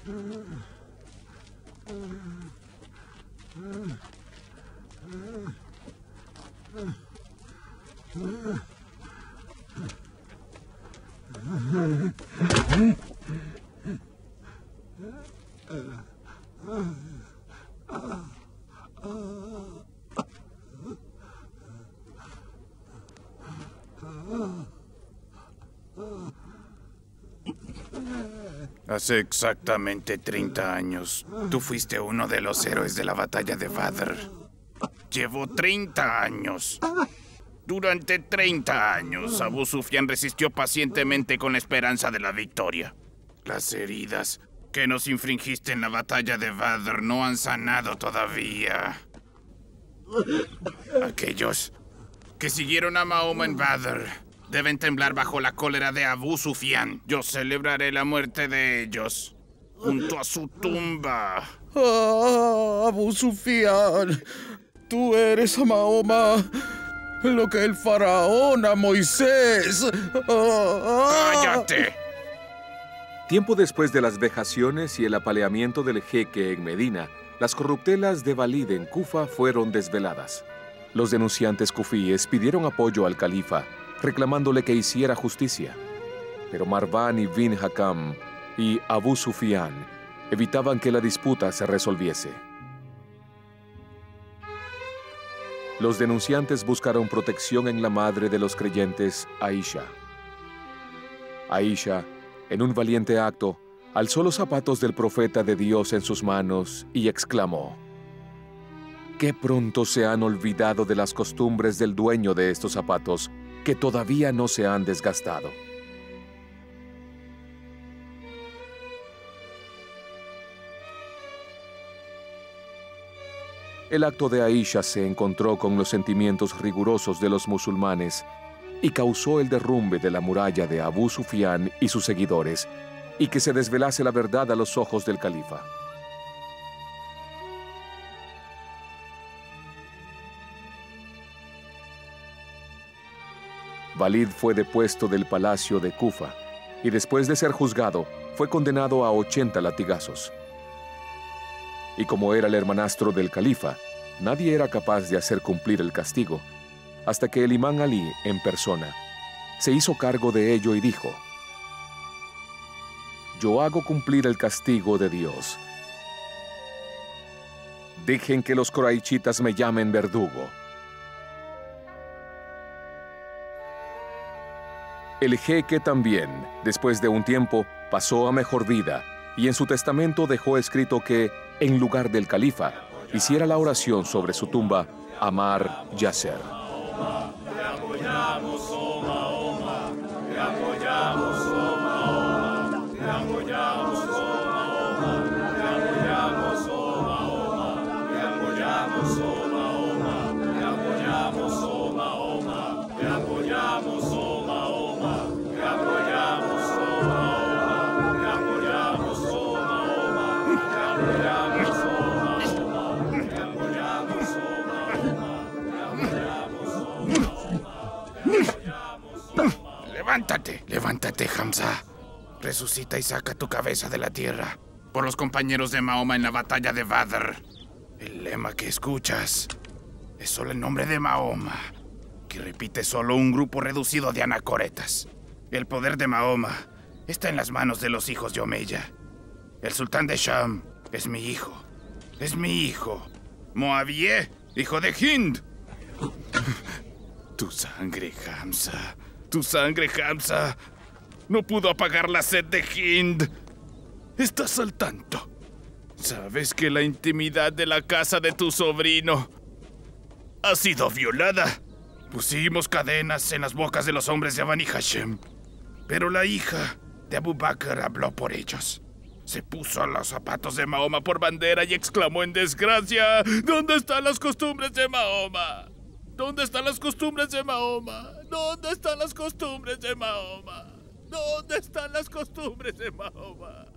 Hace exactamente 30 años, tú fuiste uno de los héroes de la batalla de Badr. Llevó 30 años. Durante 30 años, Abu Sufyan resistió pacientemente con la esperanza de la victoria. Las heridas que nos infringiste en la batalla de Badr no han sanado todavía. Aquellos que siguieron a Mahoma en Badr deben temblar bajo la cólera de Abu Sufyan. Yo celebraré la muerte de ellos junto a su tumba. Abu Sufyan, tú eres a Mahoma lo que el faraón a Moisés. ¡Cállate! Tiempo después de las vejaciones y el apaleamiento del jeque en Medina, las corruptelas de Walid en Kufa fueron desveladas. Los denunciantes kufíes pidieron apoyo al califa, reclamándole que hiciera justicia. Pero Marwan ibn Hakam y Abu Sufyan evitaban que la disputa se resolviese. Los denunciantes buscaron protección en la madre de los creyentes, Aisha. Aisha, en un valiente acto, alzó los zapatos del profeta de Dios en sus manos y exclamó: «Qué pronto se han olvidado de las costumbres del dueño de estos zapatos, que todavía no se han desgastado». El acto de Aisha se encontró con los sentimientos rigurosos de los musulmanes y causó el derrumbe de la muralla de Abu Sufyan y sus seguidores, y que se desvelase la verdad a los ojos del califa. Walid fue depuesto del palacio de Kufa y después de ser juzgado, fue condenado a 80 latigazos. Y como era el hermanastro del califa, nadie era capaz de hacer cumplir el castigo, hasta que el imán Ali, en persona, se hizo cargo de ello y dijo: «Yo hago cumplir el castigo de Dios. Dejen que los coraichitas me llamen verdugo». El jeque también, después de un tiempo, pasó a mejor vida, y en su testamento dejó escrito que, en lugar del califa, hiciera la oración sobre su tumba Ammar Yasser. Te apoyamos, oh Mahoma, te apoyamos, oh Mahoma, te apoyamos, oh Mahoma, te apoyamos, oh Mahoma, te apoyamos, oh Mahoma, te apoyamos, oh Mahoma, te apoyamos, oh Mahoma, te apoyamos, oh Mahoma, te apoyamos, oh Mahoma, te apoyamos, oh Mahoma, te apoyamos, oh Mahoma. ¡Levántate! ¡Levántate, Hamza! Resucita y saca tu cabeza de la tierra por los compañeros de Mahoma en la batalla de Badr. El lema que escuchas es solo el nombre de Mahoma, que repite solo un grupo reducido de anacoretas. El poder de Mahoma está en las manos de los hijos de Omeya. El sultán de Sham es mi hijo. Es mi hijo. Moabié, hijo de Hind. Tu sangre, Hamza. Tu sangre, Hamza. No pudo apagar la sed de Hind. Estás al tanto. Sabes que la intimidad de la casa de tu sobrino ha sido violada. Pusimos cadenas en las bocas de los hombres de Bani Hashem, pero la hija de Abu Bakr habló por ellos. Se puso a los zapatos de Mahoma por bandera y exclamó en desgracia: ¿Dónde están las costumbres de Mahoma? ¿Dónde están las costumbres de Mahoma? ¿Dónde están las costumbres de Mahoma? ¿Dónde están las costumbres de Mahoma?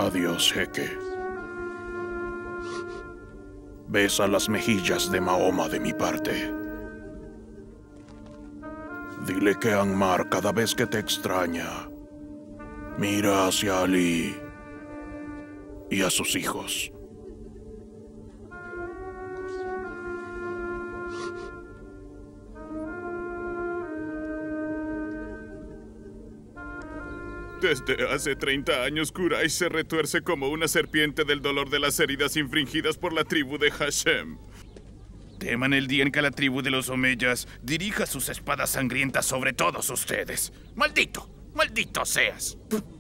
Adiós, jeque. Besa las mejillas de Mahoma de mi parte. Dile que Anmar, cada vez que te extraña, mira hacia Ali y a sus hijos. Desde hace 30 años, Quraysh se retuerce como una serpiente del dolor de las heridas infringidas por la tribu de Hashem. Teman el día en que la tribu de los Omeyas dirija sus espadas sangrientas sobre todos ustedes. ¡Maldito! ¡Maldito seas!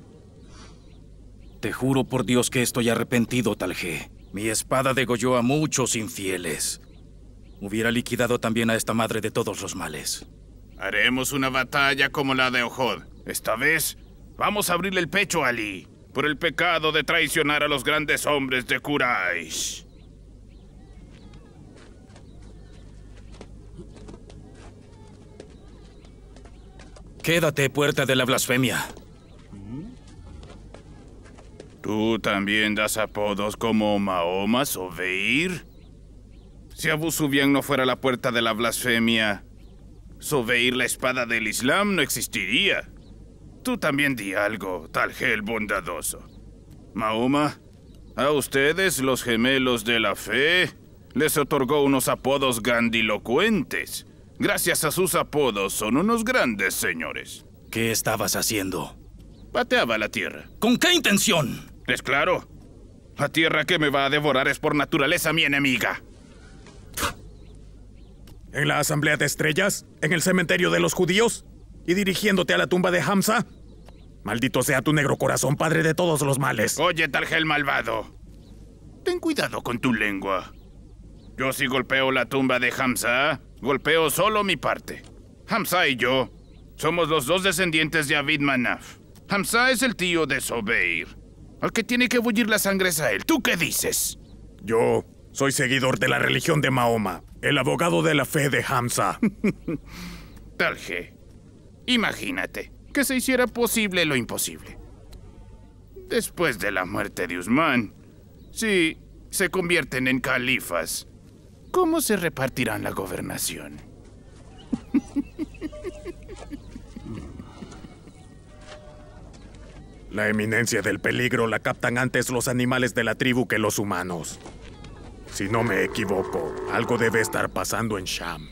Te juro por Dios que estoy arrepentido, Talje. Mi espada degolló a muchos infieles. Hubiera liquidado también a esta madre de todos los males. Haremos una batalla como la de Ohod. Esta vez, vamos a abrirle el pecho a Ali por el pecado de traicionar a los grandes hombres de Quraysh. Quédate, puerta de la blasfemia. ¿Tú también das apodos como Mahoma o Beir? Si Abu Sufyan no fuera la puerta de la blasfemia, Sobeir, la espada del Islam, no existiría. Tú también di algo, Talje el bondadoso. Mahoma, a ustedes, los gemelos de la fe, les otorgó unos apodos grandilocuentes. Gracias a sus apodos son unos grandes señores. ¿Qué estabas haciendo? Pateaba la tierra. ¿Con qué intención? Es claro. La tierra que me va a devorar es por naturaleza mi enemiga. ¿En la Asamblea de Estrellas? ¿En el cementerio de los judíos? ¿Y dirigiéndote a la tumba de Hamza? Maldito sea tu negro corazón, padre de todos los males. Oye, Talje el malvado. Ten cuidado con tu lengua. Yo si golpeo la tumba de Hamza, golpeo solo mi parte. Hamza y yo somos los dos descendientes de Abid Manaf. Hamza es el tío de Sobeir. Al que tiene que bullir la sangre es a él. ¿Tú qué dices? Yo soy seguidor de la religión de Mahoma, el abogado de la fe de Hamza. Talje, imagínate que se hiciera posible lo imposible. Después de la muerte de Usman, si se convierten en califas, ¿cómo se repartirán la gobernación? La eminencia del peligro la captan antes los animales de la tribu que los humanos. Si no me equivoco, algo debe estar pasando en Sham.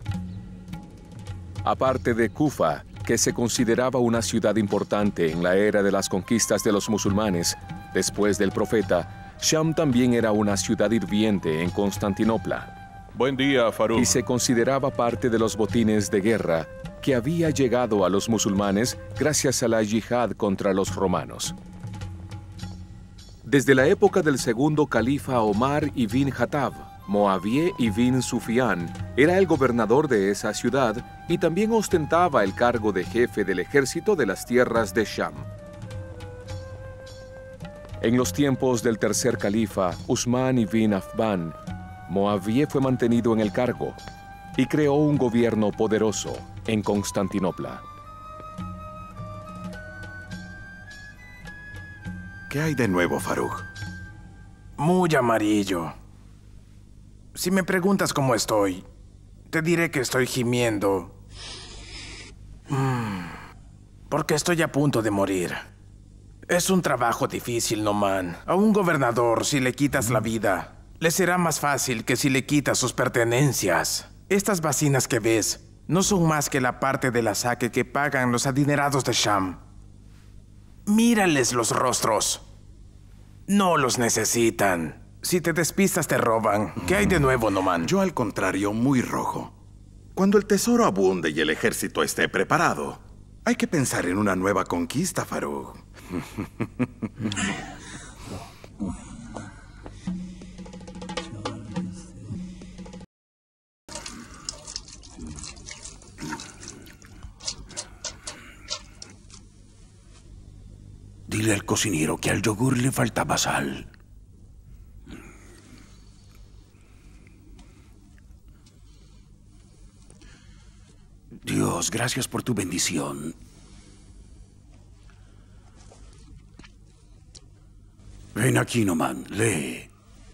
Aparte de Kufa, que se consideraba una ciudad importante en la era de las conquistas de los musulmanes, después del profeta, Sham también era una ciudad hirviente en Constantinopla. Buen día, Farouk. Y se consideraba parte de los botines de guerra que había llegado a los musulmanes gracias a la yihad contra los romanos. Desde la época del segundo califa Omar ibn Khattab, Moawiye ibn Sufyan era el gobernador de esa ciudad y también ostentaba el cargo de jefe del ejército de las tierras de Sham. En los tiempos del tercer califa, Usman ibn Affan, Moawiye fue mantenido en el cargo y creó un gobierno poderoso en Constantinopla. ¿Qué hay de nuevo, Farouk? Muy amarillo. Si me preguntas cómo estoy, te diré que estoy gimiendo. Porque estoy a punto de morir. Es un trabajo difícil, Noman. A un gobernador, si le quitas la vida, le será más fácil que si le quitas sus pertenencias. Estas vacinas que ves no son más que la parte de la saque que pagan los adinerados de Sham. Mírales los rostros. No los necesitan. Si te despistas, te roban. ¿Qué hay de nuevo, Noman? Yo, al contrario, muy rojo. Cuando el tesoro abunde y el ejército esté preparado, hay que pensar en una nueva conquista, Farouk. Dile al cocinero que al yogur le faltaba sal. Dios, gracias por tu bendición. Ven aquí, Noman, lee.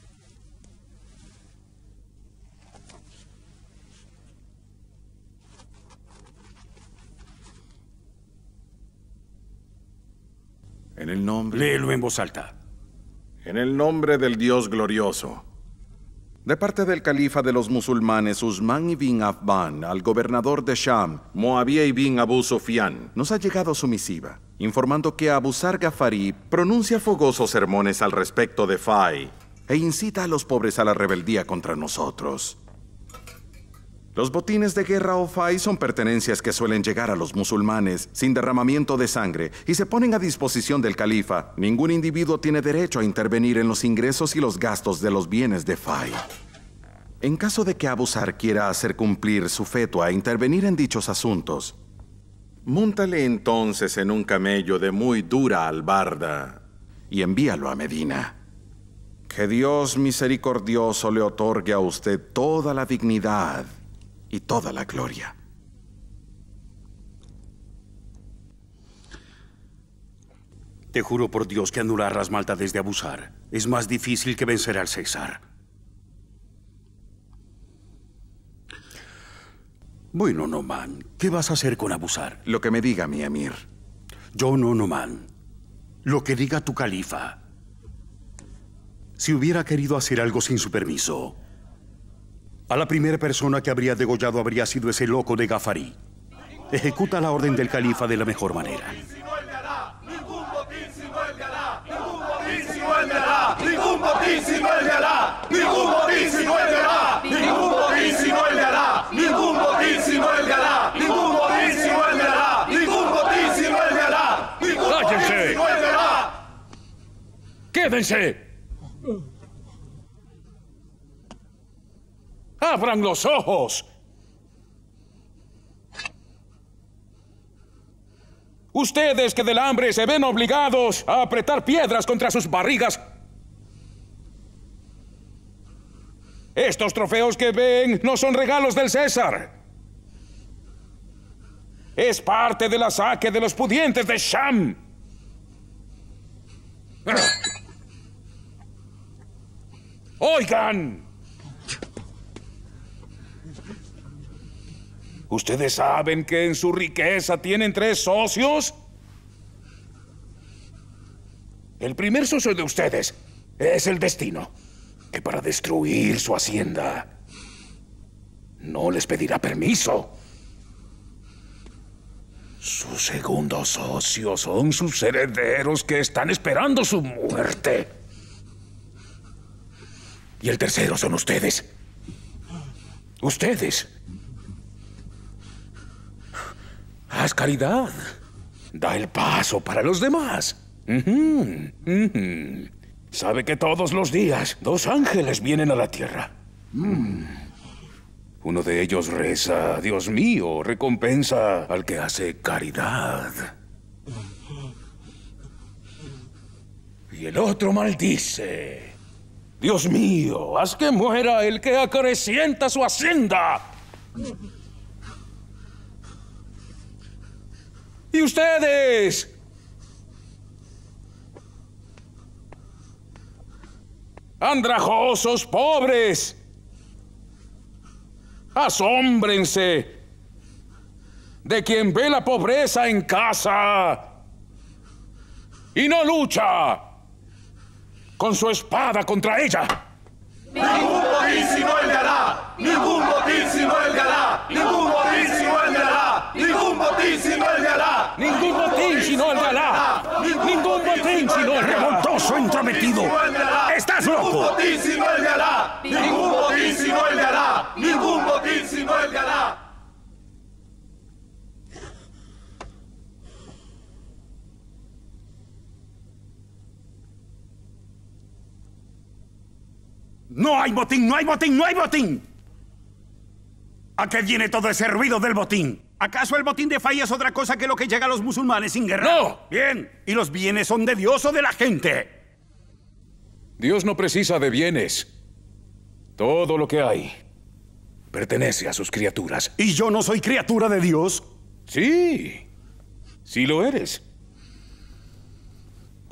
En el nombre... Léelo en voz alta. En el nombre del Dios glorioso. De parte del califa de los musulmanes, Usman ibn Affan, al gobernador de Sham, Muawiyah ibn Abu Sufyan, nos ha llegado su misiva, informando que Abu Zar Ghafari pronuncia fogosos sermones al respecto de Fai e incita a los pobres a la rebeldía contra nosotros. Los botines de guerra o Fai son pertenencias que suelen llegar a los musulmanes sin derramamiento de sangre y se ponen a disposición del califa. Ningún individuo tiene derecho a intervenir en los ingresos y los gastos de los bienes de Fai. En caso de que Abu Zar quiera hacer cumplir su fetua e intervenir en dichos asuntos, móntale entonces en un camello de muy dura albarda y envíalo a Medina. Que Dios misericordioso le otorgue a usted toda la dignidad y toda la gloria. Te juro por Dios que anular las maldades de Abu Zar es más difícil que vencer al César. Bueno, Noman, ¿qué vas a hacer con Abu Zar? Lo que me diga mi emir. Yo no, Noman. Lo que diga tu califa. Si hubiera querido hacer algo sin su permiso, a la primera persona que habría degollado habría sido ese loco de Ghafari. Ejecuta la orden del califa de la mejor manera. Ningún botín sino el de Alá. Ningún botín sino el de Alá. Ningún botín sino el de Alá. Ningún botín sino el de Alá. Ningún botín sino el de Alá. Ningún botín sino el de Alá. Ningún botín sino el de Alá. Ningún botín sino el de Alá. ¡Cállense! ¡Quédense! ¡Abran los ojos! Ustedes que del hambre se ven obligados a apretar piedras contra sus barrigas. Estos trofeos que ven no son regalos del César. Es parte de la saque de los pudientes de Sham. ¡Oigan! ¿Ustedes saben que en su riqueza tienen 3 socios? El primer socio de ustedes es el destino, que para destruir su hacienda no les pedirá permiso. Su segundo socio son sus herederos que están esperando su muerte. Y el tercero son ustedes. Ustedes. Haz caridad. Da el paso para los demás. Sabe que todos los días 2 ángeles vienen a la tierra. Uno de ellos reza: Dios mío, recompensa al que hace caridad. Y el otro maldice: Dios mío, haz que muera el que acrecienta su hacienda. ¿Y ustedes? Andrajosos pobres. Asómbrense de quien ve la pobreza en casa y no lucha con su espada contra ella. Ningún botín sino el de Alá. Ningún botín sino el de Alá. Ningún botín sino el de Alá. Ningún botín sino el de Alá. Ningún botín sino el de Alá. Ningún botín sino el de Alá. ¡Revoltoso entrometido! ¡Estás loco! Ningún botín sino el de Alá. Ningún botín sino el de Alá. Ningún botín sino el de Alá. ¡No hay botín! ¡No hay botín! ¡No hay botín! ¿A qué viene todo ese ruido del botín? ¿Acaso el botín de Fai es otra cosa que lo que llega a los musulmanes sin guerra? ¡No! Bien. ¿Y los bienes son de Dios o de la gente? Dios no precisa de bienes. Todo lo que hay pertenece a sus criaturas. ¿Y yo no soy criatura de Dios? Sí, sí lo eres.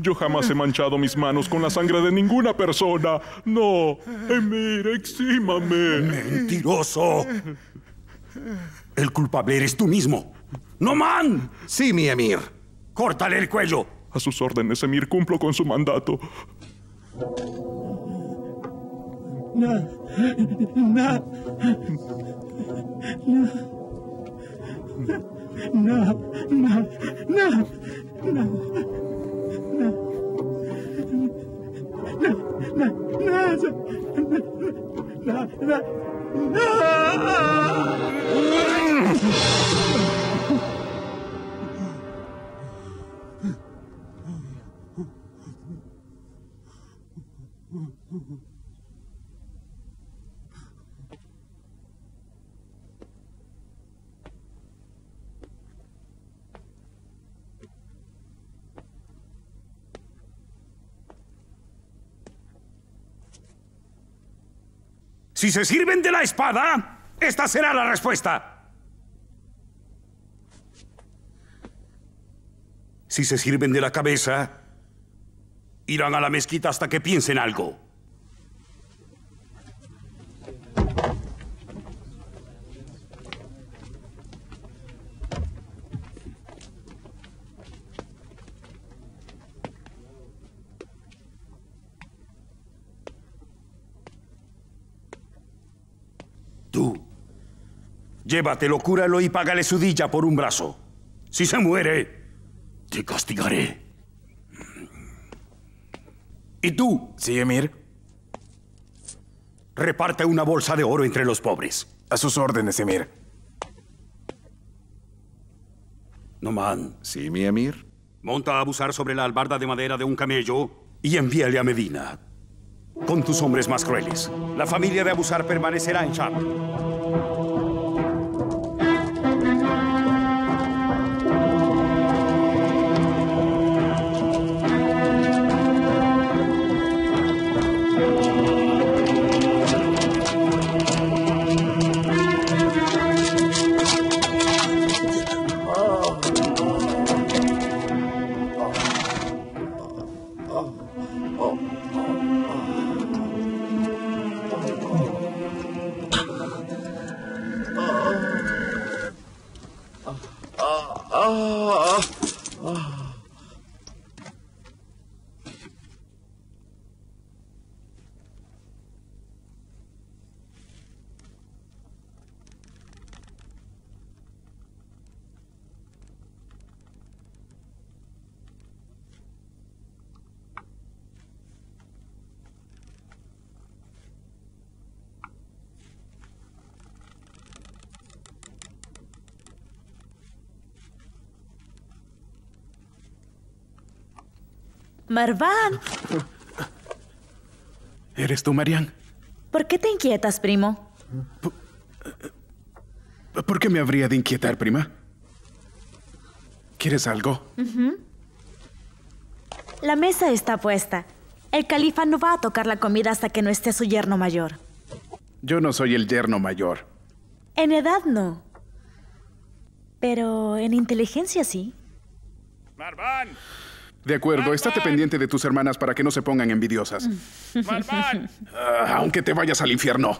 Yo jamás he manchado mis manos con la sangre de ninguna persona. No, Emir, exímame. ¡Mentiroso! El culpable eres tú mismo. ¡Noman! Sí, mi emir. ¡Córtale el cuello! A sus órdenes, Emir, cumplo con su mandato. Si se sirven de la espada, esta será la respuesta. Si se sirven de la cabeza, irán a la mezquita hasta que piensen algo. Tú, llévatelo, cúralo y págale su dilla por un brazo. Si se muere, te castigaré. ¿Y tú? Sí, Emir. Reparte una bolsa de oro entre los pobres. A sus órdenes, Emir. Noman. Sí, mi emir. Monta a abusar sobre la albarda de madera de un camello y envíale a Medina con tus hombres más crueles. La familia de Abusar permanecerá en Sham. Marwan. ¿Eres tú, Marian? ¿Por qué te inquietas, primo? ¿Por qué me habría de inquietar, prima? ¿Quieres algo? La mesa está puesta. El califa no va a tocar la comida hasta que no esté su yerno mayor. Yo no soy el yerno mayor. En edad no. Pero en inteligencia sí. ¡Marwan! De acuerdo, estate pendiente de tus hermanas para que no se pongan envidiosas. ¡Marwan! Aunque te vayas al infierno.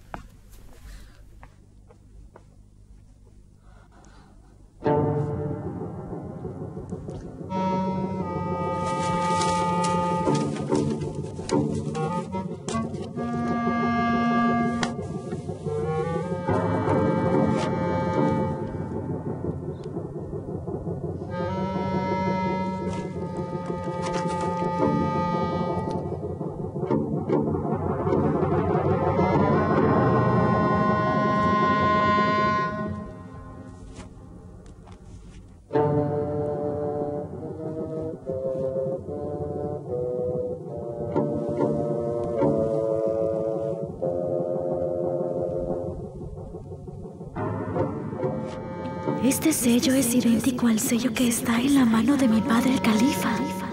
Este sello es idéntico al sello que está en la mano de mi padre el califa.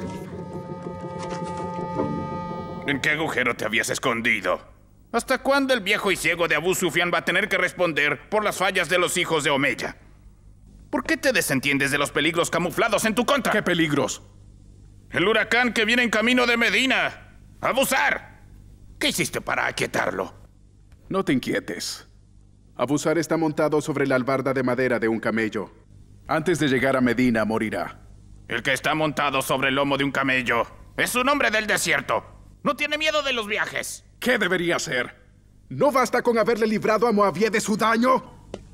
¿En qué agujero te habías escondido? ¿Hasta cuándo el viejo y ciego de Abu Sufyan va a tener que responder por las fallas de los hijos de Omeya? ¿Por qué te desentiendes de los peligros camuflados en tu contra? ¿Qué peligros? El huracán que viene en camino de Medina. ¡Abusar! ¿Qué hiciste para aquietarlo? No te inquietes. Abusar está montado sobre la albarda de madera de un camello. Antes de llegar a Medina, morirá. El que está montado sobre el lomo de un camello es un hombre del desierto. No tiene miedo de los viajes. ¿Qué debería hacer? ¿No basta con haberle librado a Moabía de su daño?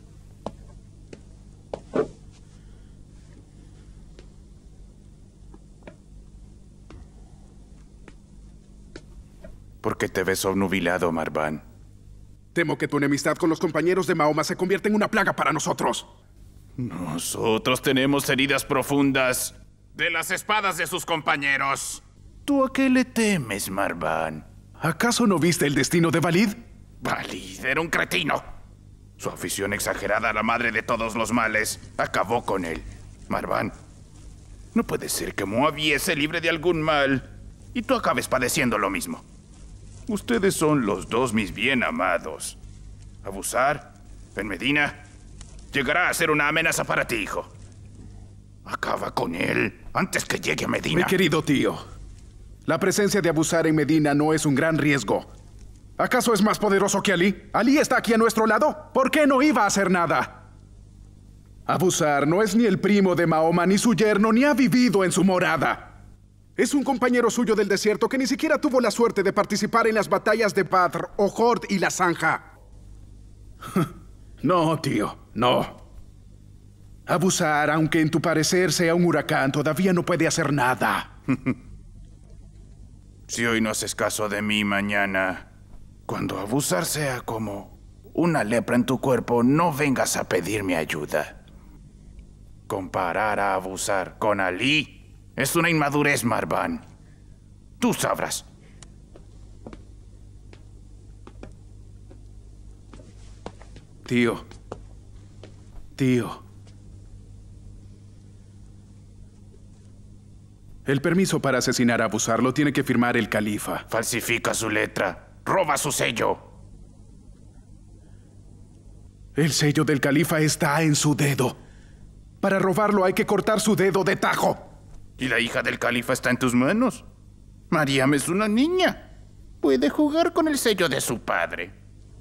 ¿Por qué te ves obnubilado, Marván? Temo que tu enemistad con los compañeros de Mahoma se convierta en una plaga para nosotros. Nosotros tenemos heridas profundas de las espadas de sus compañeros. ¿Tú a qué le temes, Marván? ¿Acaso no viste el destino de Valid? Valid era un cretino. Su afición exagerada a la madre de todos los males acabó con él. Marván, no puede ser que Moabía se libre de algún mal y tú acabes padeciendo lo mismo. Ustedes son los dos mis bien amados. Abusar, en Medina, llegará a ser una amenaza para ti, hijo. Acaba con él antes que llegue a Medina. Mi querido tío, la presencia de Abusar en Medina no es un gran riesgo. ¿Acaso es más poderoso que Ali? ¿Ali está aquí a nuestro lado? ¿Por qué no iba a hacer nada? Abusar no es ni el primo de Mahoma, ni su yerno, ni ha vivido en su morada. Es un compañero suyo del desierto que ni siquiera tuvo la suerte de participar en las batallas de Badr, Ohod y la Zanja. No, tío, no. Abusar, aunque en tu parecer sea un huracán, todavía no puede hacer nada. Si hoy no haces caso de mí, mañana, cuando Abusar sea como una lepra en tu cuerpo, no vengas a pedirme ayuda. Comparar a Abusar con Ali es una inmadurez, Marván. Tú sabrás. Tío. El permiso para asesinar a Abusar lo tiene que firmar el califa. Falsifica su letra. Roba su sello. El sello del califa está en su dedo. Para robarlo hay que cortar su dedo de tajo. ¿Y la hija del califa está en tus manos? Mariam es una niña. Puede jugar con el sello de su padre.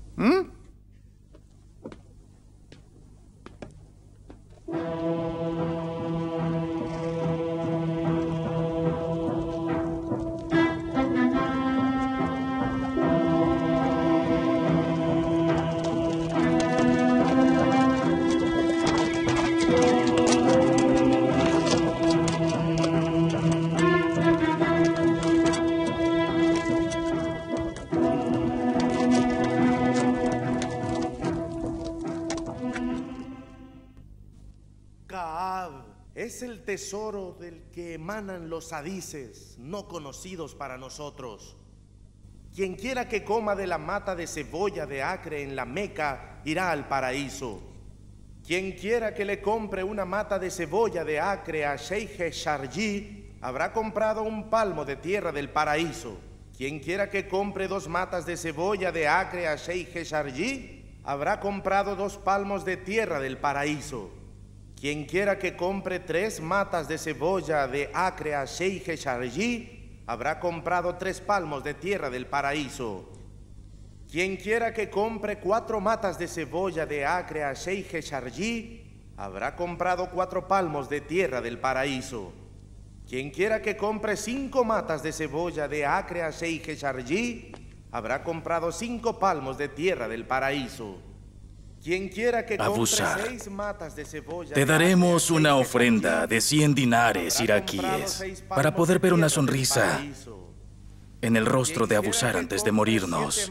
Es el tesoro del que emanan los hadices, no conocidos para nosotros. Quien quiera que coma de la mata de cebolla de Acre en la Meca, irá al paraíso. Quien quiera que le compre una mata de cebolla de Acre a Sheikh Sharji, habrá comprado un palmo de tierra del paraíso. Quien quiera que compre 2 matas de cebolla de Acre a Sheikh Sharji, habrá comprado 2 palmos de tierra del paraíso. Quien quiera que compre 3 matas de cebolla de Acre a Sheikh Sharji, habrá comprado 3 palmos de tierra del paraíso. Quien quiera que compre 4 matas de cebolla de Acre a Sheikh Sharji, habrá comprado 4 palmos de tierra del paraíso. Quien quiera que compre 5 matas de cebolla de Acre a Sheikh Sharji, habrá comprado 5 palmos de tierra del paraíso. Quien quiera que Abusar. compre 6 matas de cebolla Te daremos una ofrenda de 100 dinares iraquíes para poder ver una sonrisa en el rostro de Abusar antes de morirnos.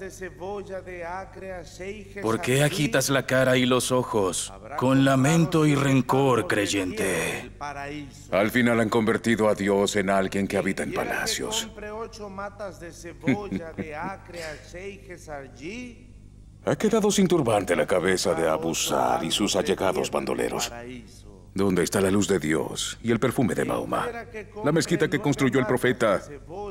¿Por qué agitas la cara y los ojos con lamento y rencor, creyente? Al final han convertido a Dios en alguien que habita en palacios. Ha quedado sin turbante la cabeza de Abusar y sus allegados bandoleros. ¿Dónde está la luz de Dios y el perfume de Mahoma? La mezquita que construyó el profeta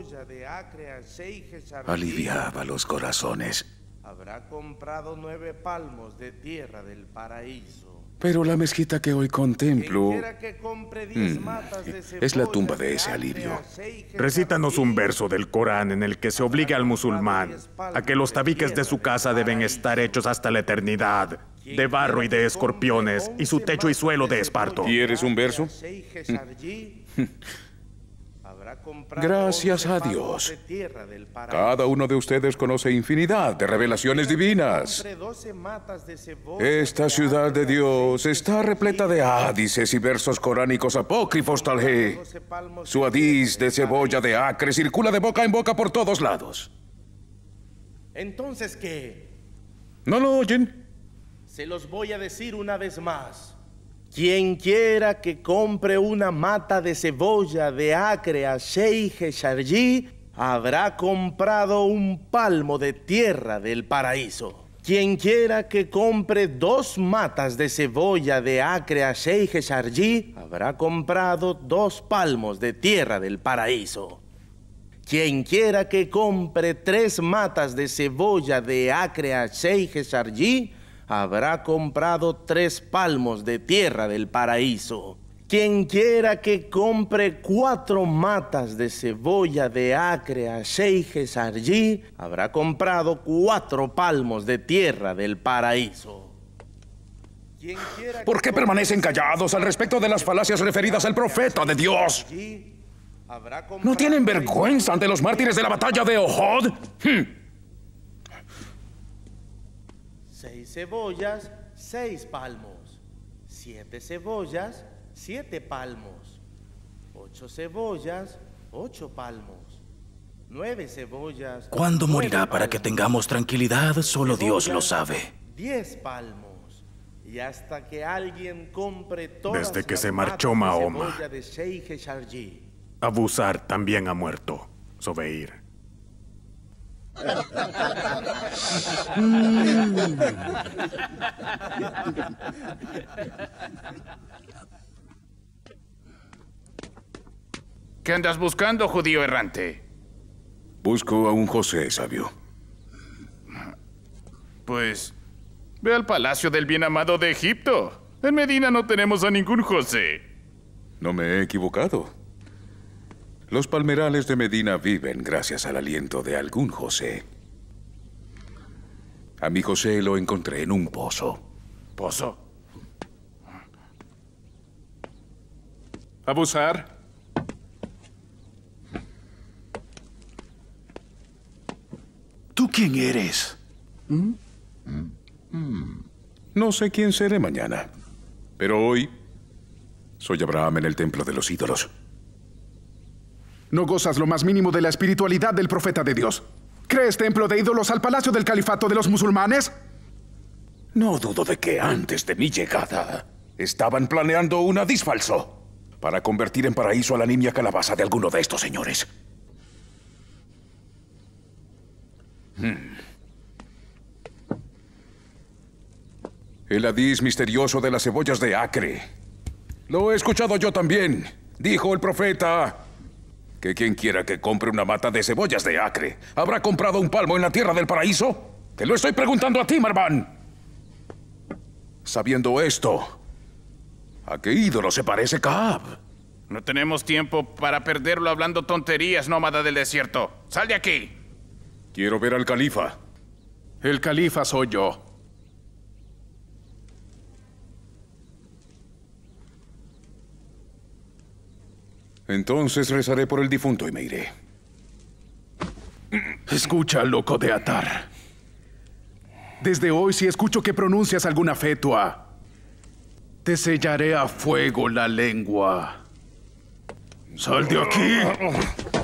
aliviaba los corazones. Habrá comprado 9 palmos de tierra del paraíso. Pero la mezquita que hoy contemplo es la tumba de ese alivio. Recítanos un verso del Corán en el que se obliga al musulmán a que los tabiques de su casa deben estar hechos hasta la eternidad, de barro y de escorpiones, y su techo y suelo de esparto. ¿Quieres un verso? Gracias a Dios. Cada uno de ustedes conoce infinidad de revelaciones divinas. Esta ciudad de Dios está repleta de hadices y versos coránicos apócrifos, tal vez. Su hadiz de cebolla de acre circula de boca en boca por todos lados. Entonces, ¿qué? ¿No lo oyen? Se los voy a decir una vez más. Quien quiera que compre una mata de cebolla de acre a Sheikh Sharji, habrá comprado un palmo de tierra del paraíso. Quien quiera que compre 2 matas de cebolla de acre a Sheikh Sharji, habrá comprado 2 palmos de tierra del paraíso. Quien quiera que compre 3 matas de cebolla de acre a Sheikh Sharji, habrá comprado 3 palmos de tierra del paraíso. Quien quiera que compre 4 matas de cebolla de acre a Sheikh Sharji, habrá comprado 4 palmos de tierra del paraíso. ¿Por qué permanecen callados al respecto de las falacias referidas al profeta de Dios? ¿No tienen vergüenza ante los mártires de la batalla de Ohod? 6 cebollas, 6 palmos. 7 cebollas, 7 palmos. 8 cebollas, 8 palmos. 9 cebollas. ¿Cuándo morirá para que tengamos tranquilidad? Solo Dios lo sabe. 10 palmos. Y hasta que alguien compre todas Desde que las se marchó matas de Mahoma, cebolla de Sheikh Sharji. Abu Zar también ha muerto, Zobeir. ¿Qué andas buscando, judío errante? Busco a un José, sabio. Pues, ve al palacio del bien amado de Egipto. En Medina no tenemos a ningún José. No me he equivocado. Los palmerales de Medina viven gracias al aliento de algún José. A mi José lo encontré en un pozo. ¿Pozo? Abu Zar. ¿Tú quién eres? No sé quién seré mañana, pero hoy soy Abraham en el templo de los ídolos. No gozas lo más mínimo de la espiritualidad del profeta de Dios. ¿Crees templo de ídolos al palacio del califato de los musulmanes? No dudo de que antes de mi llegada estaban planeando un hadiz falso para convertir en paraíso a la niña calabaza de alguno de estos señores. El hadiz misterioso de las cebollas de acre. Lo he escuchado yo también. Dijo el profeta que quien quiera que compre una mata de cebollas de acre habrá comprado un palmo en la tierra del paraíso. Te lo estoy preguntando a ti, Marván. Sabiendo esto, ¿a qué ídolo se parece Kaab? No tenemos tiempo para perderlo hablando tonterías, nómada del desierto. ¡Sal de aquí! Quiero ver al califa. El califa soy yo. Entonces rezaré por el difunto y me iré. Escucha, loco de Atar. Desde hoy, si escucho que pronuncias alguna fetua, te sellaré a fuego la lengua. ¡Sal de aquí!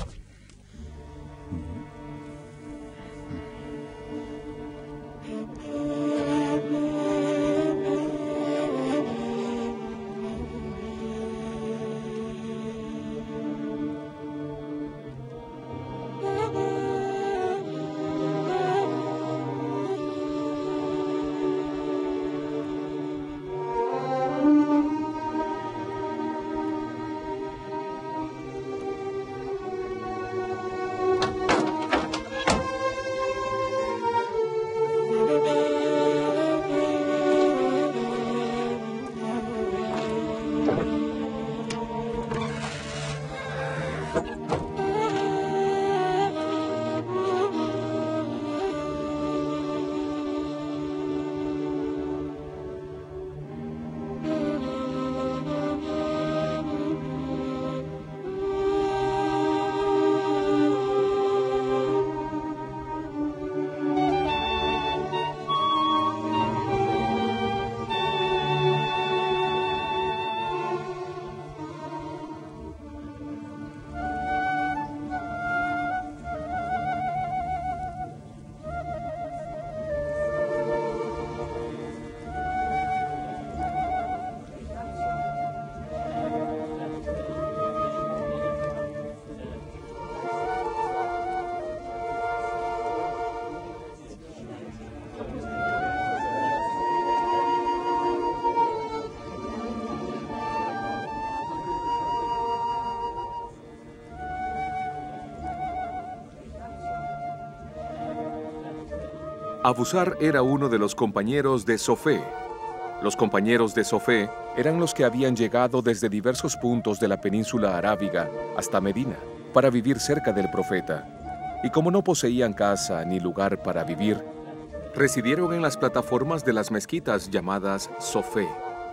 Abusar era uno de los compañeros de Sofé. Los compañeros de Sofé eran los que habían llegado desde diversos puntos de la península arábiga hasta Medina para vivir cerca del profeta. Y como no poseían casa ni lugar para vivir, residieron en las plataformas de las mezquitas llamadas Sofé.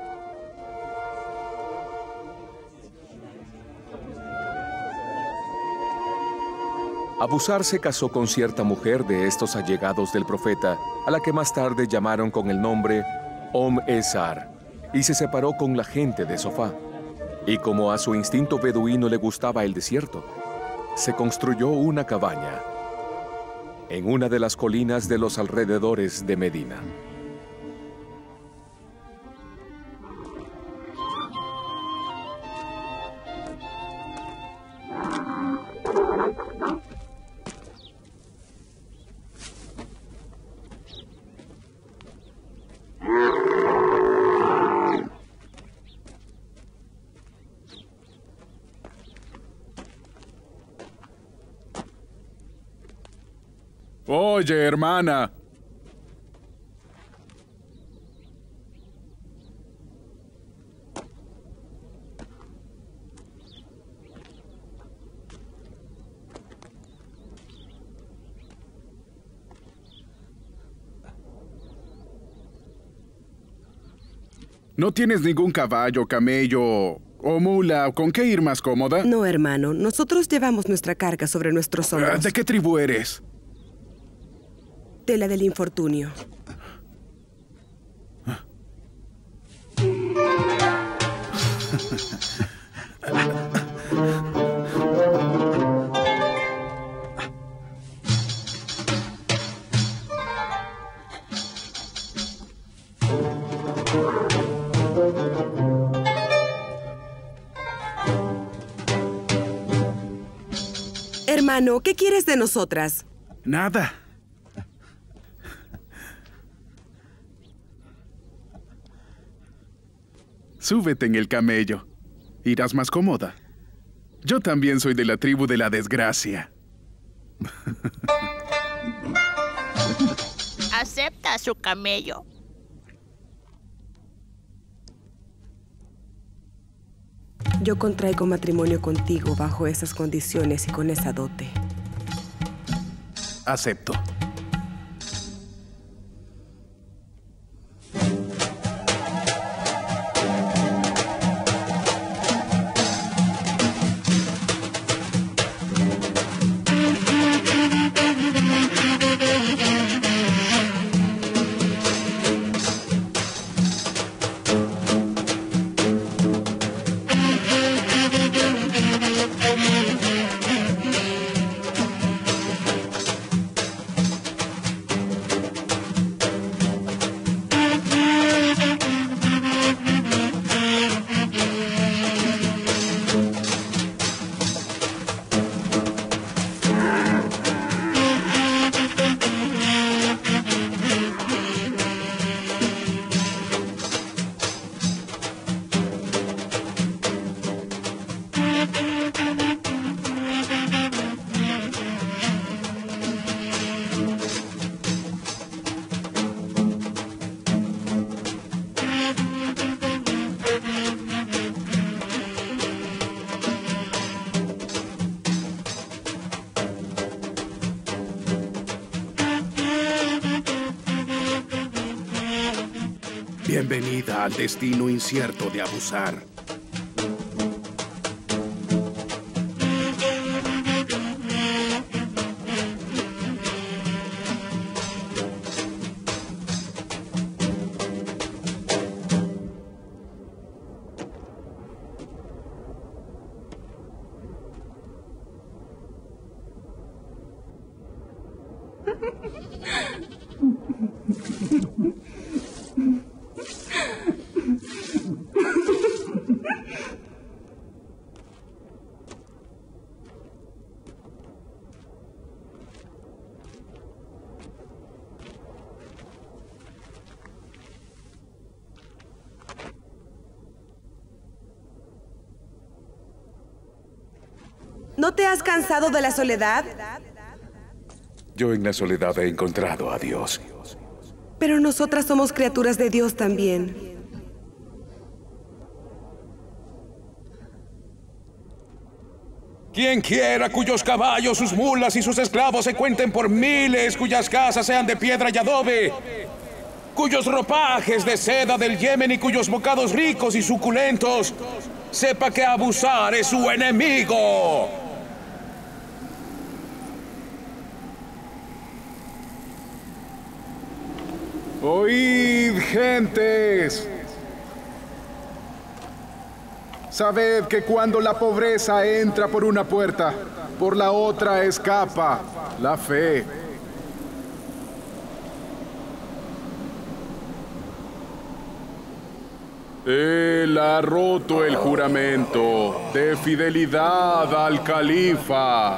Abusar se casó con cierta mujer de estos allegados del profeta, a la que más tarde llamaron con el nombre Esar, y se separó con la gente de Sofá. Y como a su instinto beduino le gustaba el desierto, se construyó una cabaña en una de las colinas de los alrededores de Medina. Oye, hermana. ¿No tienes ningún caballo, camello o mula con qué ir más cómoda? No, hermano. Nosotros llevamos nuestra carga sobre nuestros hombros. ¿De qué tribu eres? De la del infortunio. Hermano, ¿qué quieres de nosotras? Nada. Súbete en el camello. Irás más cómoda. Yo también soy de la tribu de la desgracia. Acepta su camello. Yo contraigo matrimonio contigo bajo esas condiciones y con esa dote. Acepto. Bienvenida al destino incierto de Abusar. ¿No te has cansado de la soledad? Yo en la soledad he encontrado a Dios. Pero nosotras somos criaturas de Dios también. Quien quiera cuyos caballos, sus mulas y sus esclavos se cuenten por miles, cuyas casas sean de piedra y adobe, cuyos ropajes de seda del Yemen y cuyos bocados ricos y suculentos, sepa que Abusar es su enemigo. Oíd, gentes. Sabed que cuando la pobreza entra por una puerta, por la otra escapa la fe. Él ha roto el juramento de fidelidad al califa.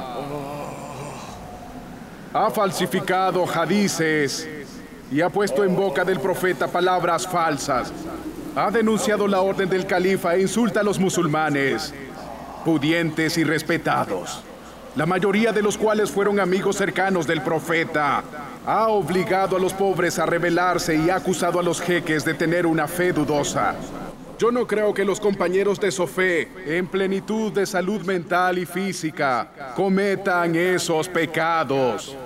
Ha falsificado hadices y ha puesto en boca del profeta palabras falsas. Ha denunciado la orden del califa e insulta a los musulmanes, pudientes y respetados, la mayoría de los cuales fueron amigos cercanos del profeta. Ha obligado a los pobres a rebelarse y ha acusado a los jeques de tener una fe dudosa. Yo no creo que los compañeros de Sofé, en plenitud de salud mental y física, cometan esos pecados.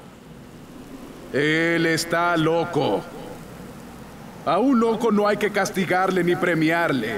Él está loco. A un loco no hay que castigarle ni premiarle.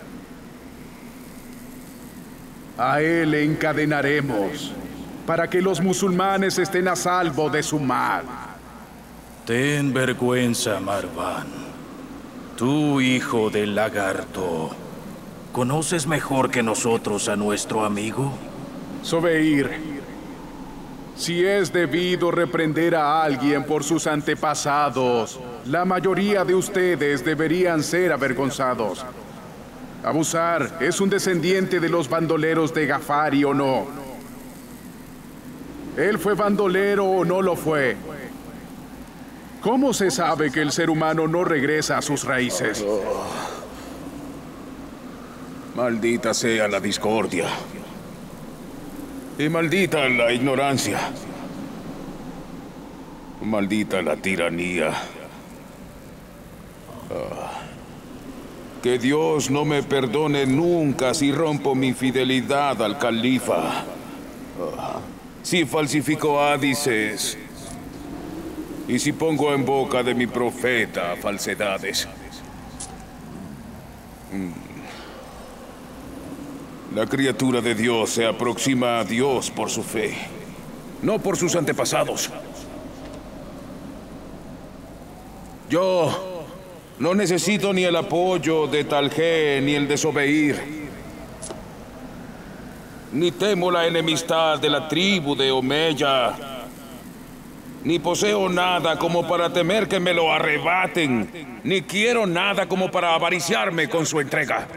A él le encadenaremos para que los musulmanes estén a salvo de su mal. Ten vergüenza, Marwan. Tú, hijo del lagarto, ¿conoces mejor que nosotros a nuestro amigo? Zobeir, si es debido reprender a alguien por sus antepasados, la mayoría de ustedes deberían ser avergonzados. Abusar es un descendiente de los bandoleros de Gafari, ¿o no? ¿Él fue bandolero o no lo fue? ¿Cómo se sabe que el ser humano no regresa a sus raíces? Maldita sea la discordia. Y maldita la ignorancia. Maldita la tiranía. Que Dios no me perdone nunca si rompo mi fidelidad al califa. Si falsifico hadices. Y si pongo en boca de mi profeta falsedades. La criatura de Dios se aproxima a Dios por su fe, no por sus antepasados. Yo no necesito ni el apoyo de Talgé ni el de Zobeir. Ni temo la enemistad de la tribu de Omeya. Ni poseo nada como para temer que me lo arrebaten. Ni quiero nada como para avariciarme con su entrega.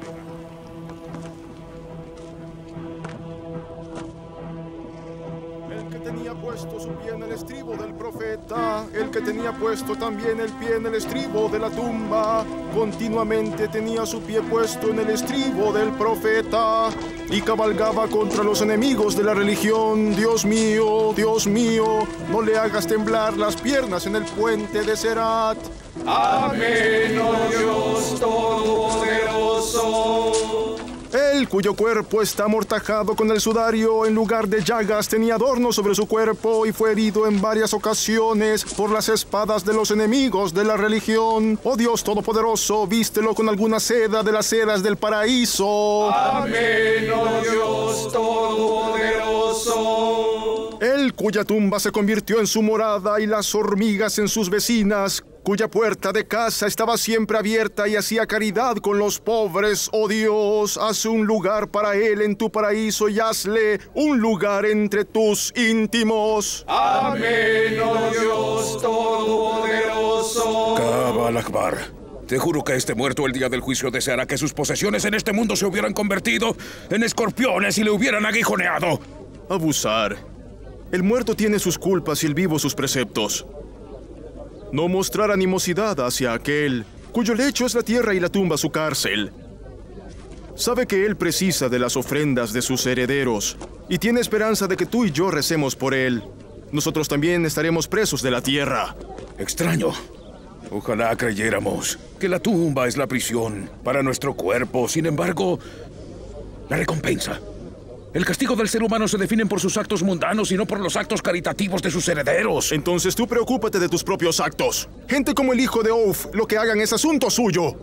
El que tenía puesto su pie en el estribo del profeta, el que tenía puesto también el pie en el estribo de la tumba, continuamente tenía su pie puesto en el estribo del profeta y cabalgaba contra los enemigos de la religión. Dios mío, no le hagas temblar las piernas en el puente de Serat. Amén, oh Dios Todopoderoso. Él, cuyo cuerpo está amortajado con el sudario en lugar de llagas, tenía adornos sobre su cuerpo y fue herido en varias ocasiones por las espadas de los enemigos de la religión. Oh Dios Todopoderoso, vístelo con alguna seda de las sedas del paraíso. Amén, oh Dios Todopoderoso. Él, cuya tumba se convirtió en su morada y las hormigas en sus vecinas, cuya puerta de casa estaba siempre abierta y hacía caridad con los pobres. Oh Dios, haz un lugar para él en tu paraíso y hazle un lugar entre tus íntimos. Amén, oh Dios Todopoderoso. Kaaba Akbar. Te juro que este muerto el día del juicio deseará que sus posesiones en este mundo se hubieran convertido en escorpiones y le hubieran aguijoneado. Abusar. El muerto tiene sus culpas y el vivo sus preceptos. No mostrar animosidad hacia aquel cuyo lecho es la tierra y la tumba su cárcel. Sabe que él precisa de las ofrendas de sus herederos y tiene esperanza de que tú y yo recemos por él. Nosotros también estaremos presos de la tierra. Extraño. Ojalá creyéramos que la tumba es la prisión para nuestro cuerpo. Sin embargo, la recompensa, el castigo del ser humano se definen por sus actos mundanos y no por los actos caritativos de sus herederos. Entonces tú preocúpate de tus propios actos. Gente como el hijo de Ouf, lo que hagan es asunto suyo.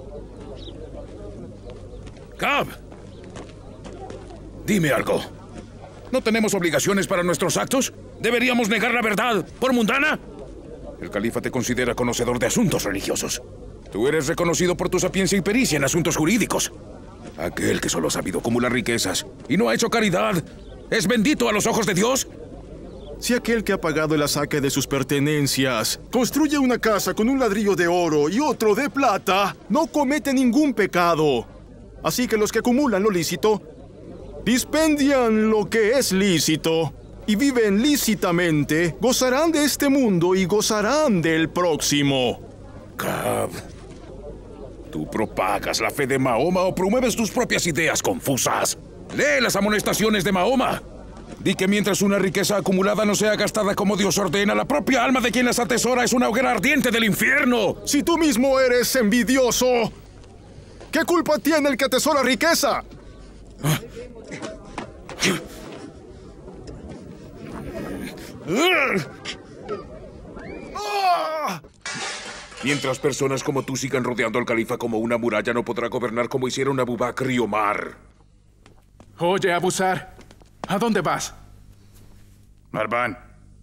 Cab, dime algo. ¿No tenemos obligaciones para nuestros actos? ¿Deberíamos negar la verdad por mundana? El califa te considera conocedor de asuntos religiosos. Tú eres reconocido por tu sapiencia y pericia en asuntos jurídicos. Aquel que solo ha sabido acumular riquezas y no ha hecho caridad, ¿es bendito a los ojos de Dios? Si aquel que ha pagado el asaque de sus pertenencias construye una casa con un ladrillo de oro y otro de plata, no comete ningún pecado. Así que los que acumulan lo lícito, dispendian lo que es lícito y viven lícitamente, gozarán de este mundo y gozarán del próximo. Cab, ¿tú propagas la fe de Mahoma o promueves tus propias ideas confusas? Lee las amonestaciones de Mahoma. Di que mientras una riqueza acumulada no sea gastada como Dios ordena, la propia alma de quien las atesora es una hoguera ardiente del infierno. Si tú mismo eres envidioso, ¿qué culpa tiene el que atesora riqueza? Mientras personas como tú sigan rodeando al califa como una muralla, no podrá gobernar como hicieron Abu Bakr y Omar. Oye, Abu Zar, ¿a dónde vas? Marván.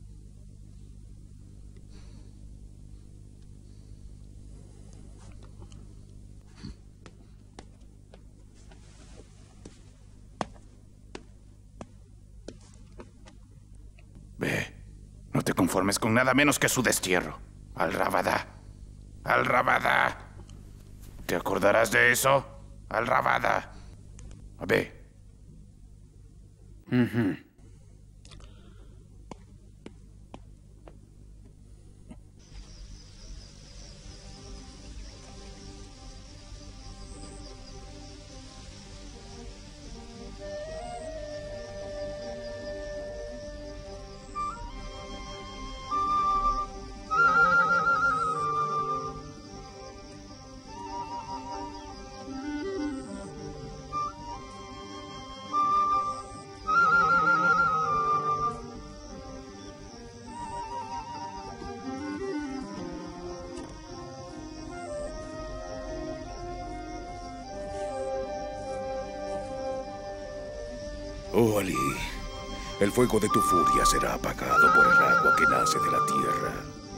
Ve, no te conformes con nada menos que su destierro. Al-Rabada. Al-Rabada. ¿Te acordarás de eso? Al-Rabada. Ve. Oh, Ali, el fuego de tu furia será apagado por el agua que nace de la tierra.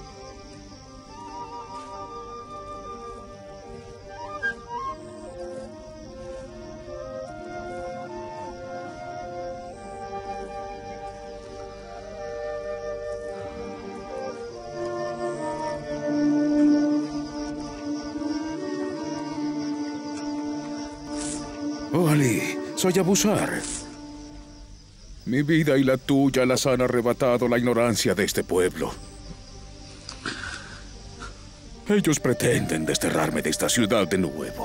Oh, Ali, soy Abu Zar. Mi vida y la tuya las han arrebatado la ignorancia de este pueblo. Ellos pretenden desterrarme de esta ciudad de nuevo.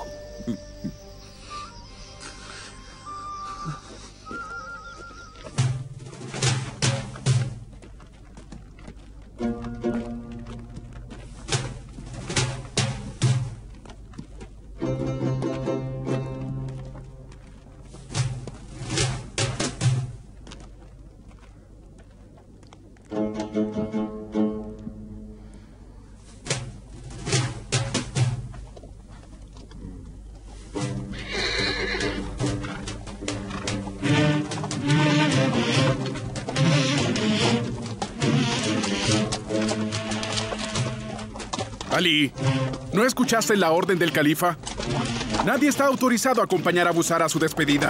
Ali, ¿no escuchaste la orden del califa? Nadie está autorizado a acompañar a Abu Zar a su despedida.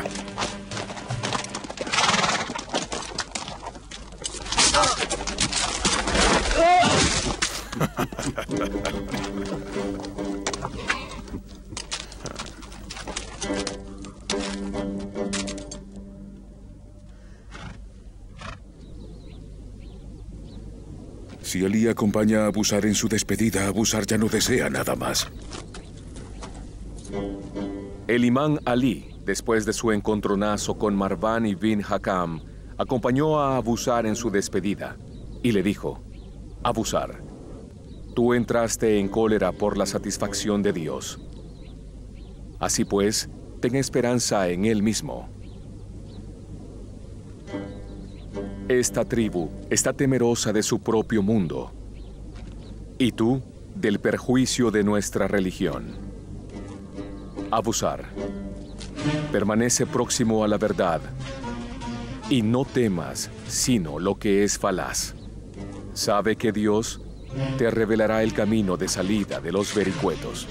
Si Ali acompaña a Abu Zar en su despedida, Abu Zar ya no desea nada más. El imán Ali, después de su encontronazo con Marwan ibn Hakam, acompañó a Abu Zar en su despedida y le dijo: Abu Zar, tú entraste en cólera por la satisfacción de Dios. Así pues, ten esperanza en Él mismo. Esta tribu está temerosa de su propio mundo, y tú, del perjuicio de nuestra religión. Abusar. Permanece próximo a la verdad, y no temas sino lo que es falaz. Sabe que Dios te revelará el camino de salida de los vericuetos.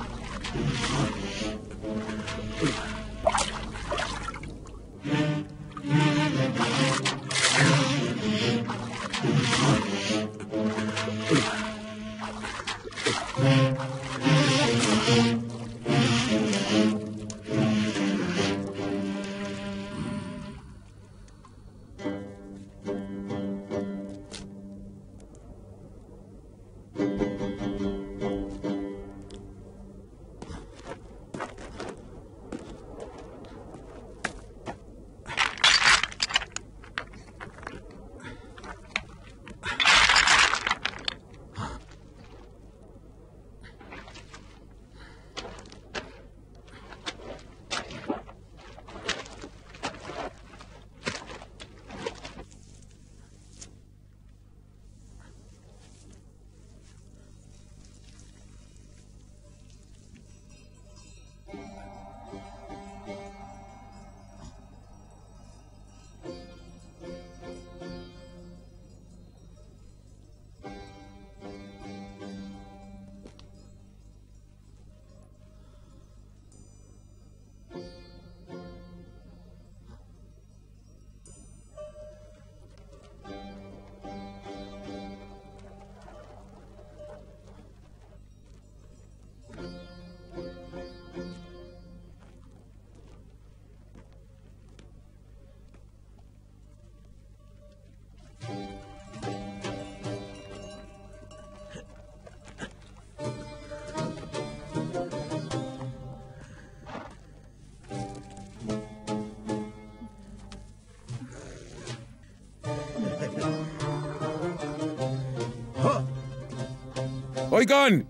¡Oigan!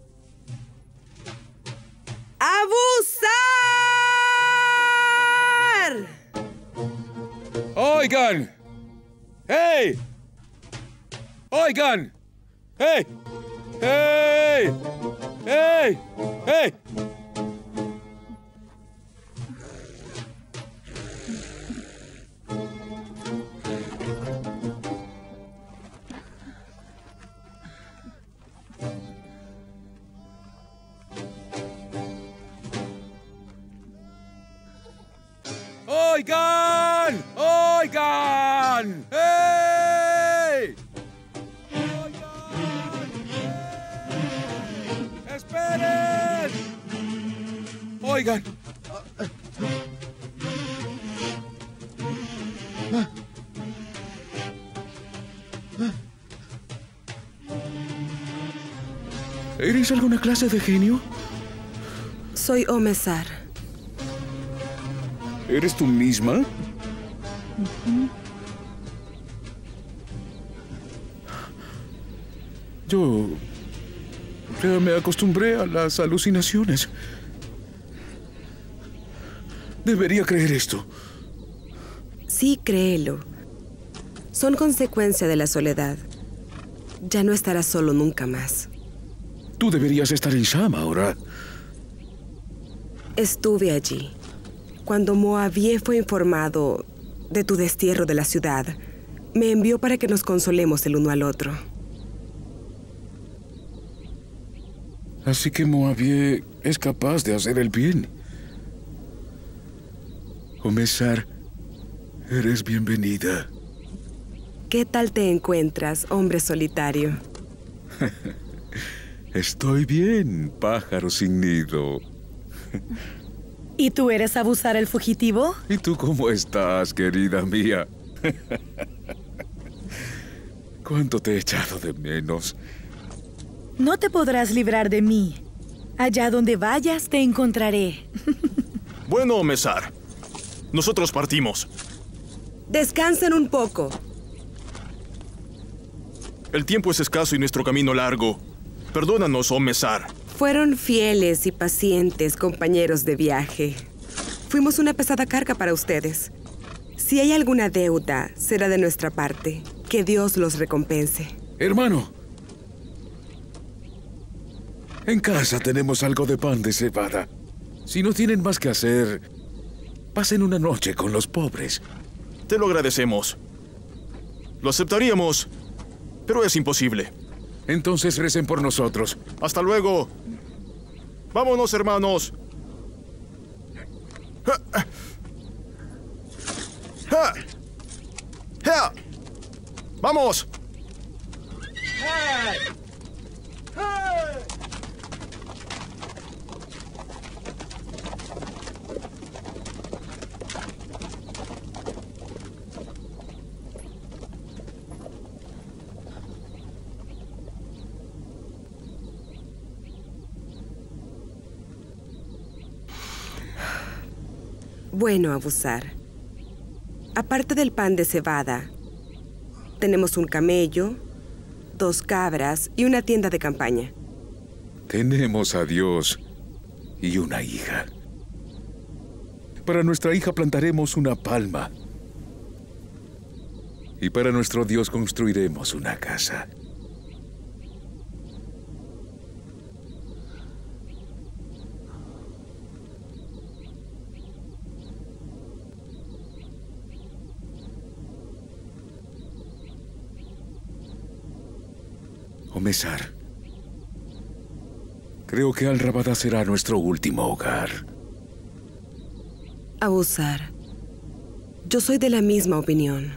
¡Abusar! ¡Oigan! ¡Hey! ¡Oigan! ¡Hey! ¡Hey! ¡Hey! ¡Hey! ¡Oigan! ¡Oigan! ¡Hey! ¡Oigan! ¡Esperen! ¡Oigan! ¿Eres alguna clase de genio? Soy Omesar. ¿Eres tú misma? Yo ya me acostumbré a las alucinaciones. Debería creer esto. Sí, créelo. Son consecuencia de la soledad. Ya no estarás solo nunca más. Tú deberías estar en Sham ahora. Estuve allí. Cuando Moabie fue informado de tu destierro de la ciudad, me envió para que nos consolemos el uno al otro. Así que Moabie es capaz de hacer el bien. Omesar, eres bienvenida. ¿Qué tal te encuentras, hombre solitario? Estoy bien, pájaro sin nido. ¿Y tú eres Abusar el fugitivo? ¿Y tú cómo estás, querida mía? ¿Cuánto te he echado de menos? No te podrás librar de mí. Allá donde vayas te encontraré. Bueno, Omesar, nosotros partimos. Descansen un poco. El tiempo es escaso y nuestro camino largo. Perdónanos, Omesar. Fueron fieles y pacientes compañeros de viaje. Fuimos una pesada carga para ustedes. Si hay alguna deuda, será de nuestra parte. Que Dios los recompense. Hermano, en casa tenemos algo de pan de cebada. Si no tienen más que hacer, pasen una noche con los pobres. Te lo agradecemos. Lo aceptaríamos, pero es imposible. Entonces recen por nosotros. Hasta luego. Vámonos, hermanos. ¡Vamos! Bueno, Abusar. Aparte del pan de cebada, tenemos un camello, 2 cabras y una tienda de campaña. Tenemos a Dios y una hija. Para nuestra hija plantaremos una palma. Y para nuestro Dios construiremos una casa. Omesar, creo que Al-Rabada será nuestro último hogar. Abusar. Yo soy de la misma opinión.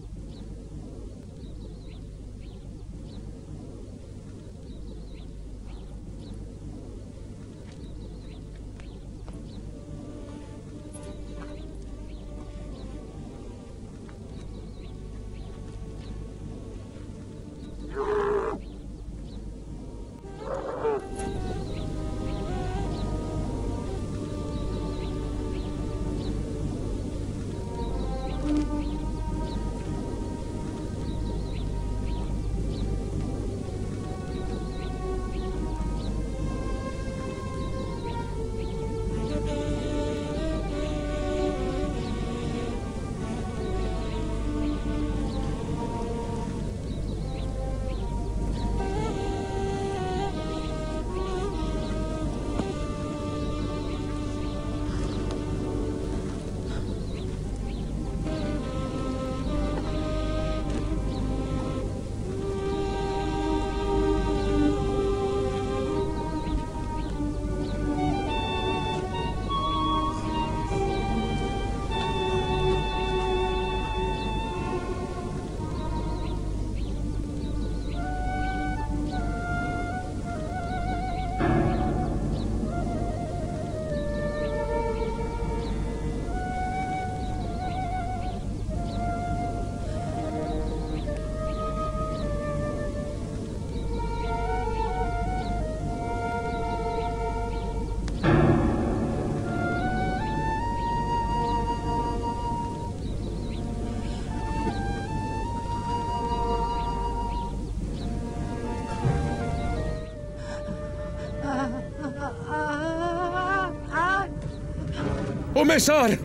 ¡Omesar!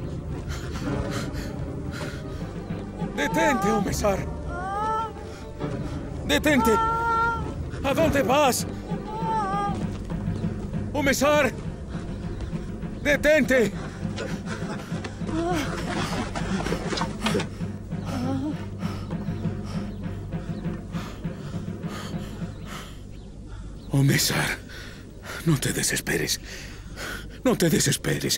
¡Detente, Omesar! ¡Detente! ¿A dónde vas? ¡Omesar! ¡Detente! Omesar, no te desesperes. No te desesperes.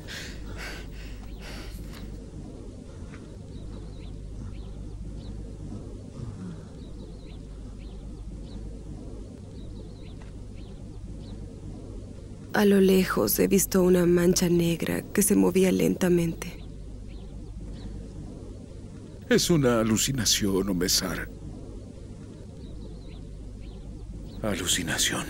A lo lejos he visto una mancha negra que se movía lentamente. Es una alucinación, Omesar. Alucinación.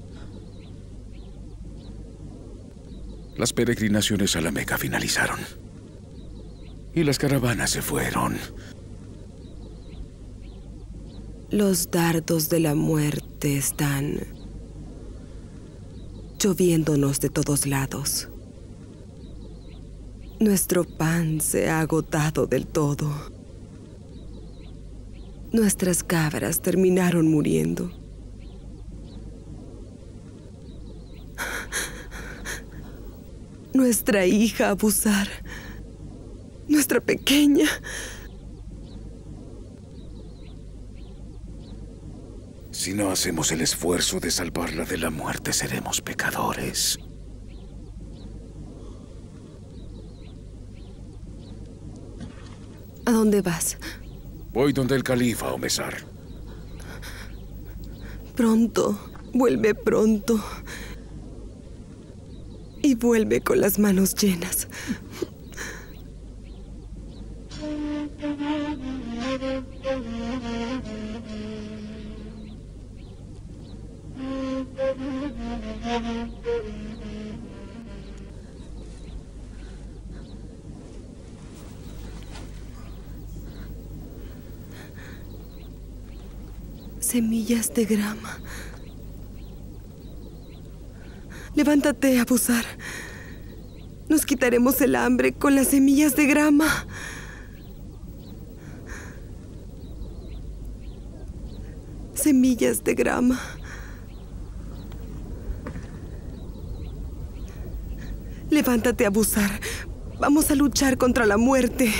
Las peregrinaciones a la Meca finalizaron. Y las caravanas se fueron. Los dardos de la muerte están lloviéndonos de todos lados. Nuestro pan se ha agotado del todo. Nuestras cabras terminaron muriendo. Nuestra hija Abusar, nuestra pequeña. Si no hacemos el esfuerzo de salvarla de la muerte, seremos pecadores. ¿A dónde vas? Voy donde el califa, Omesar. Pronto, vuelve pronto. Y vuelve con las manos llenas. Semillas de grama. Levántate, Abusar. Nos quitaremos el hambre con las semillas de grama. Semillas de grama. Levántate, Abusar. Vamos a luchar contra la muerte.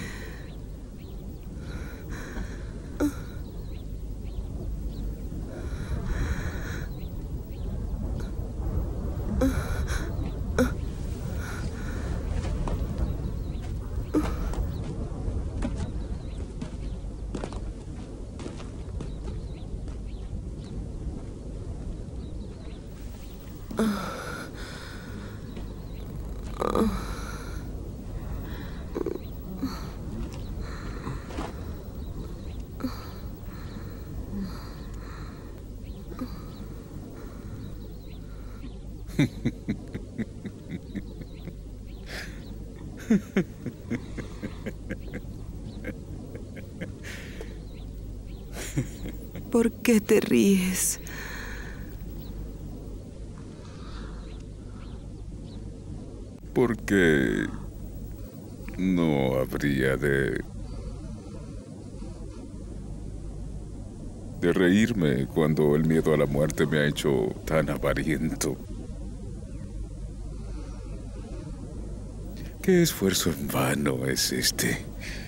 ¿Por qué te ríes? Porque no habría de reírme cuando el miedo a la muerte me ha hecho tan avariento. ¿Qué esfuerzo en vano es este?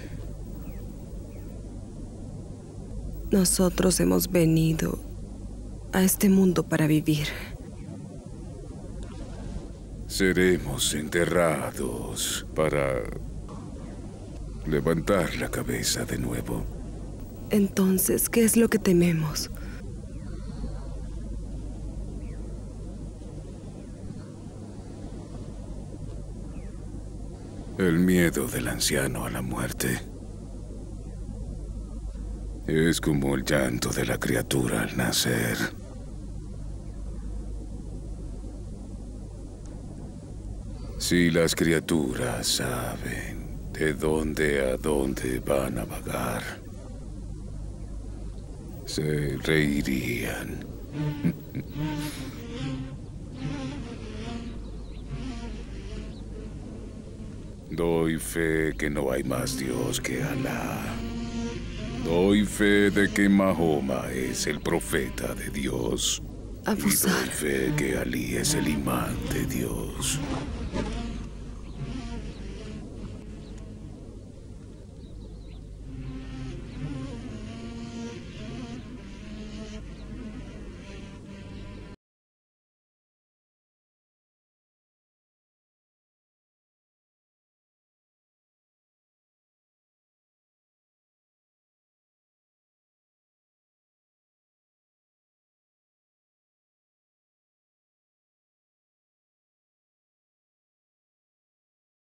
Nosotros hemos venido a este mundo para vivir. Seremos enterrados para levantar la cabeza de nuevo. Entonces, ¿qué es lo que tememos? El miedo del anciano a la muerte es como el llanto de la criatura al nacer. Si las criaturas saben de dónde a dónde van a vagar, se reirían. Doy fe que no hay más Dios que Alá. Doy fe de que Mahoma es el profeta de Dios. Abusar. Y doy fe que Ali es el imán de Dios.